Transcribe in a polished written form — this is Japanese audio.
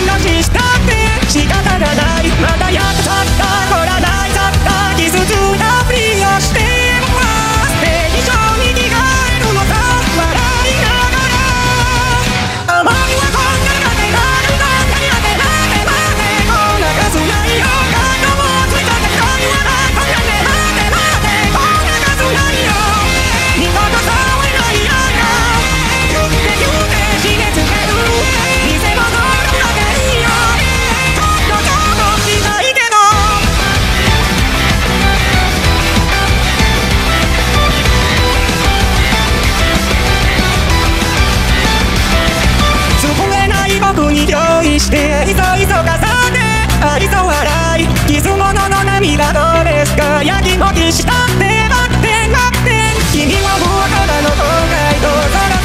話したって仕方がない。まだやっちゃったほら泣いちゃった傷ついたふりをしてますって一緒に着替えるのさ笑いながら。あまりはこんなだけなるか待て待て待てこんな数ないよ感動もついたって会話ないこんなね待て待てこんな数ないよ二度と触れないやんか言って言って締め付ける偽物のだけいいよちょっとしないけど救えない僕に憑依していそいそかさで愛想笑い傷物の涙どうですかやきもきしたって待って待って君はもうただの後悔と空